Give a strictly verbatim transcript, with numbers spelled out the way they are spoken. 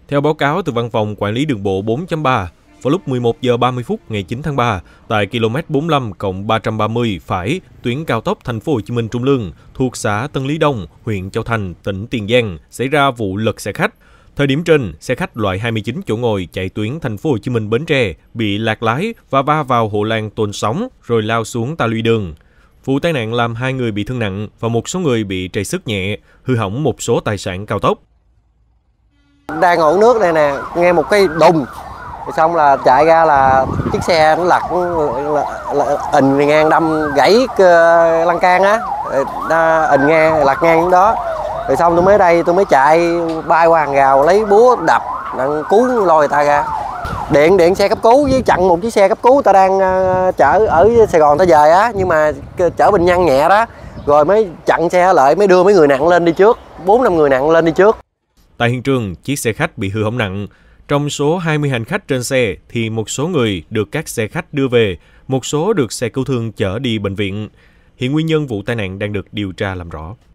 Theo báo cáo từ Văn phòng Quản lý Đường bộ bốn chấm ba, vào lúc mười một giờ ba mươi phút ngày chín tháng ba, tại km bốn mươi lăm cộng ba trăm ba mươi phải, tuyến cao tốc Thành phố Hồ Chí Minh Trung Lương thuộc xã Tân Lý Đông, huyện Châu Thành, tỉnh Tiền Giang xảy ra vụ lật xe khách. Thời điểm trên, xe khách loại hai mươi chín chỗ ngồi chạy tuyến Thành phố Hồ Chí Minh Bến Tre bị lạc lái và va vào hộ lan tôn sóng rồi lao xuống ta luy đường. Vụ tai nạn làm hai người bị thương nặng và một số người bị trầy xước nhẹ, hư hỏng một số tài sản cao tốc. Đang ngọn nước này nè, nghe một cái đùng, xong là chạy ra là chiếc xe nó lật, ình ngang đâm gãy lan can á, ình ngang lật ngang đó. Rồi xong tôi mới đây tôi mới chạy bay qua hàng rào lấy búa đập, đang cứu lôi người ta ra. Điện điện xe cấp cứu với chặn một chiếc xe cấp cứu ta đang uh, chở ở Sài Gòn ta về á, nhưng mà chở bệnh nhân nhẹ đó, rồi mới chặn xe lại mới đưa mấy người nặng lên đi trước, bốn năm người nặng lên đi trước. Tại hiện trường, chiếc xe khách bị hư hỏng nặng. Trong số hai mươi hành khách trên xe thì một số người được các xe khách đưa về, một số được xe cứu thương chở đi bệnh viện. Hiện nguyên nhân vụ tai nạn đang được điều tra làm rõ.